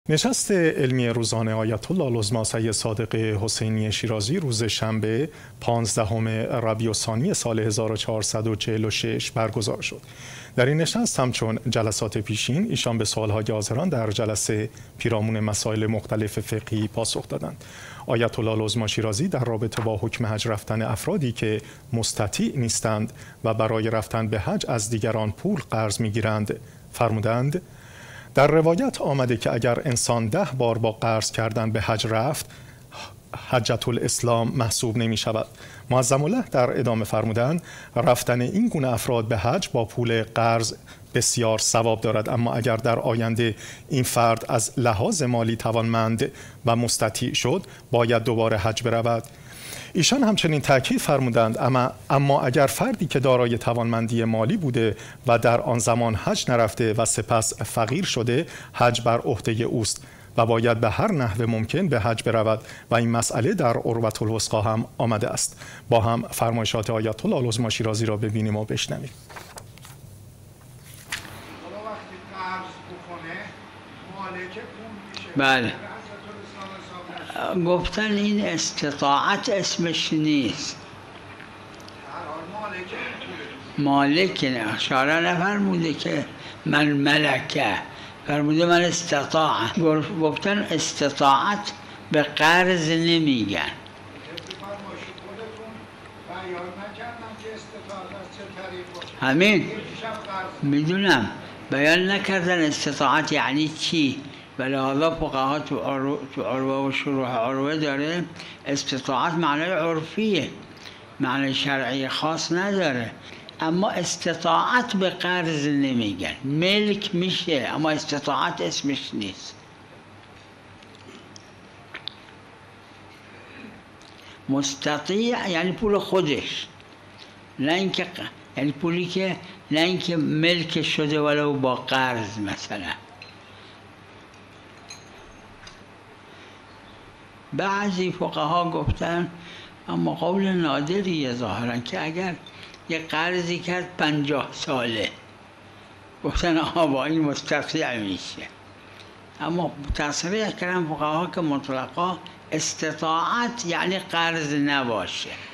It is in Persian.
نشست علمی روزانه آیت الله العظمی سید صادق حسینی شیرازی روز شنبه 15 ربیع الثانی سال 1446 برگزار شد. در این نشست همچون جلسات پیشین ایشان به سوالهای حاضران در جلسه پیرامون مسائل مختلف فقهی پاسخ دادند. آیت الله العظمی شیرازی در رابطه با حکم حج رفتن افرادی که مستطیع نیستند و برای رفتن به حج از دیگران پول قرض می‌گیرند فرمودند: در روایت آمده که اگر انسان 10 بار با قرض کردن به حج رفت، حجة الاسلام محسوب نمی شود. معظم الله در ادامه فرمودند رفتن این گونه افراد به حج با پول قرض بسیار ثواب دارد، اما اگر در آینده این فرد از لحاظ مالی توانمند و مستطیع شد باید دوباره حج برود. ایشان همچنین تاکید فرمودند اما اگر فردی که دارای توانمندی مالی بوده و در آن زمان حج نرفته و سپس فقیر شده، حج بر عهده اوست و باید به هر نحو ممکن به حج برود و این مسئله در عروة الوثقی هم آمده است. با هم فرمایشات آیت الله العظمی شیرازی را ببینیم و بشنویم. بله، گفتن این استطاعت اسمش نیست. مالک نه، شارع نفرموده که من ملکه، فرموده من استطاع. گفتن استطاعت به قرض نمیگن. همین میدونم، بیان نکردن استطاعت یعنی چی، ولی حالا فقها تو عروه و شروح عروه داره استطاعت معنی عرفیه، معنی شرعی خاص نداره. اما استطاعت به قرض نمیگن، ملک میشه اما استطاعت اسمش نیست. مستطیع یعنی پول خودش، نه اینکه یعنی پولی که نه اینکه ملک شده ولو با قرض. مثلا بعضی فقها گفتن، اما قول نادریه ظاهرا، که اگر یه قرضی کرد 50 ساله، گفتن آها با این مستطیع میشه. اما تصریح کردن فقها که مطلقا استطاعت یعنی قرض نباشه.